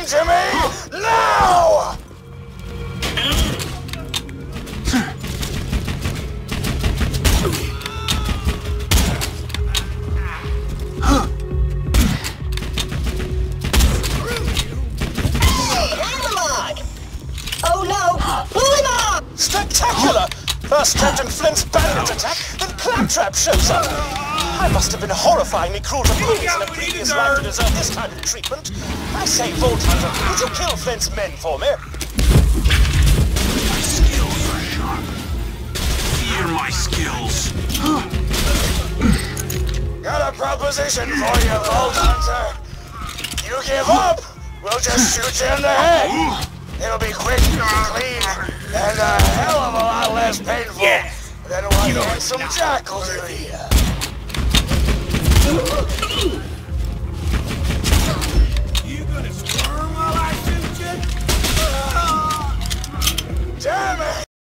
Come to me! Now! Oh no! Pull him up! Spectacular! First Captain Flint's bandit attack, then Claptrap shows up. I must have been horrifyingly cruel to ponies in a previous life to deserve this kind of treatment. I say, Vault Hunter, would you kill Flint's men for me? My skills are sharp. Fear my skills. Got a proposition for you, Vault Hunter. You give up, we'll just shoot you in the head. It'll be quick, clean, and a hell of a lot less painful than what handsome Jackal do here.